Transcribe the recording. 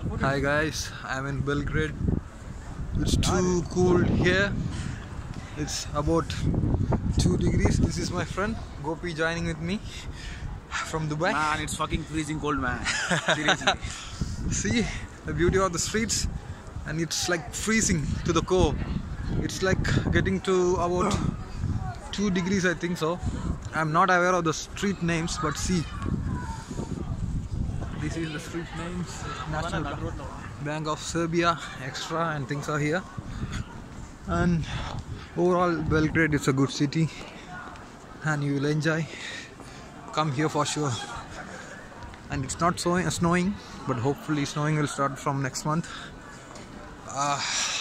Hi guys, I'm in Belgrade. It's too cool here. It's about 2 degrees. This is my friend Gopi joining with me from Dubai. Man, it's fucking freezing cold, man. Seriously. See the beauty of the streets, and it's like freezing to the core. It's like getting to about 2 degrees, I think so. I'm not aware of the street names, but see. This is the street names. National Bank of Serbia, extra, and things are here. And overall, Belgrade is a good city, and you will enjoy. Come here for sure. And it's not snowing, but hopefully snowing will start from next month.